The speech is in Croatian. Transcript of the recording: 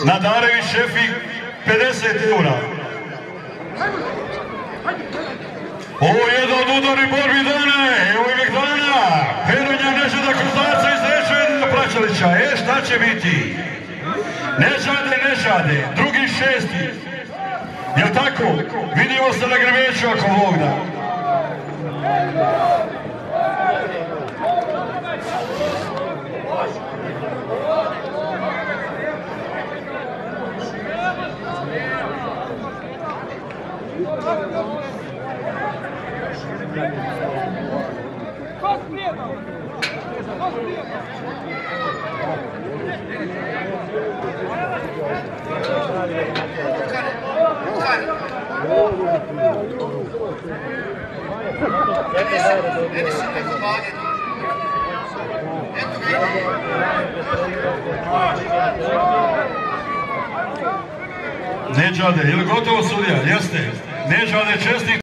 Nadarević Šefik 50 eura. Ovo je jedan od udari borbi dana, evo uvijek dana. Peronja Nežada Kozarca izrečuje na Pračalića. Šta će biti? Nežade, drugi šesti. Jel' tako? Vidimo se na Grbeću ako Bog da. Neđade, je li gotovo sudija? Jeste. Neđade, čestnik.